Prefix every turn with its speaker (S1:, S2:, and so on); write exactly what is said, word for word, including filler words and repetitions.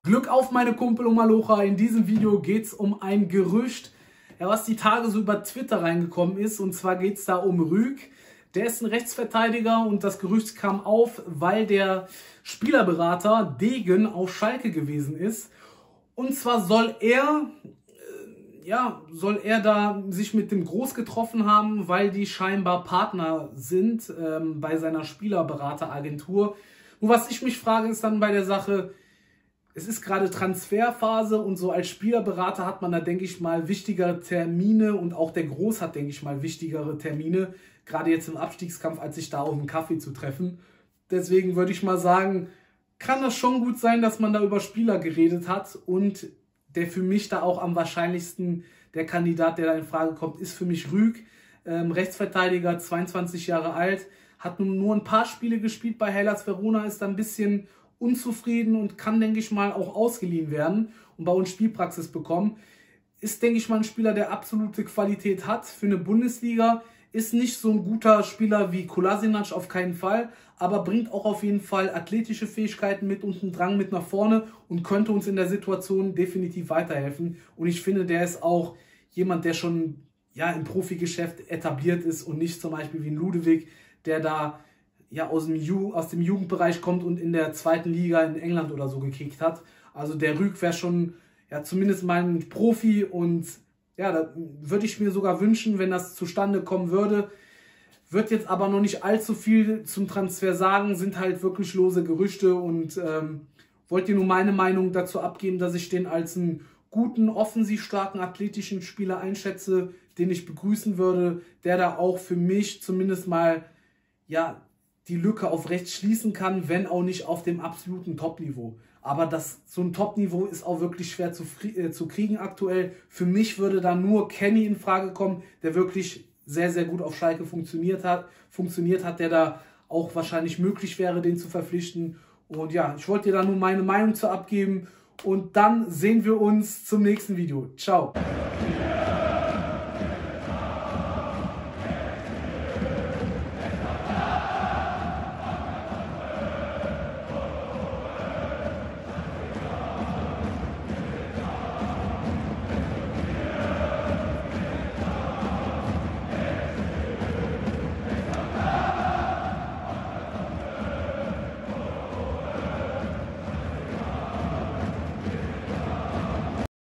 S1: Glück auf, meine Kumpel und Malocha. In diesem Video geht es um ein Gerücht, ja, was die Tage so über Twitter reingekommen ist. Und zwar geht es da um Rüg. Der ist ein Rechtsverteidiger und das Gerücht kam auf, weil der Spielerberater Degen auf Schalke gewesen ist. Und zwar soll er, äh, ja, soll er da sich mit dem Groß getroffen haben, weil die scheinbar Partner sind ähm, bei seiner Spielerberateragentur. Nur was ich mich frage, ist dann bei der Sache, es ist gerade Transferphase und so als Spielerberater hat man da, denke ich mal, wichtigere Termine und auch der Groß hat, denke ich mal, wichtigere Termine, gerade jetzt im Abstiegskampf, als sich da auf einen Kaffee zu treffen. Deswegen würde ich mal sagen, kann das schon gut sein, dass man da über Spieler geredet hat und der für mich da auch am wahrscheinlichsten, der Kandidat, der da in Frage kommt, ist für mich Rüg, ähm, Rechtsverteidiger, zweiundzwanzig Jahre alt, hat nun nur ein paar Spiele gespielt bei Hellas Verona, ist da ein bisschen unzufrieden und kann, denke ich mal, auch ausgeliehen werden und bei uns Spielpraxis bekommen. Ist, denke ich mal, ein Spieler, der absolute Qualität hat für eine Bundesliga. Ist nicht so ein guter Spieler wie Kolasinac, auf keinen Fall, aber bringt auch auf jeden Fall athletische Fähigkeiten mit und einen Drang mit nach vorne und könnte uns in der Situation definitiv weiterhelfen. Und ich finde, der ist auch jemand, der schon ja, im Profigeschäft etabliert ist und nicht zum Beispiel wie ein Ludewig, der da ja aus dem, Ju aus dem Jugendbereich kommt und in der zweiten Liga in England oder so gekickt hat. Also der Rüg wäre schon ja zumindest mal ein Profi und ja, da würde ich mir sogar wünschen, wenn das zustande kommen würde. Wird jetzt aber noch nicht allzu viel zum Transfer sagen, sind halt wirklich lose Gerüchte und ähm, wollte nur meine Meinung dazu abgeben, dass ich den als einen guten, offensiv starken, athletischen Spieler einschätze, den ich begrüßen würde, der da auch für mich zumindest mal ja die Lücke auf rechts schließen kann, wenn auch nicht auf dem absoluten Top-Niveau. Aber das, so ein Top-Niveau ist auch wirklich schwer zu, äh, zu kriegen aktuell. Für mich würde da nur Kenny in Frage kommen, der wirklich sehr, sehr gut auf Schalke funktioniert hat, funktioniert hat, der da auch wahrscheinlich möglich wäre, den zu verpflichten. Und ja, ich wollte dir da nur meine Meinung zu abgeben. Und dann sehen wir uns zum nächsten Video. Ciao.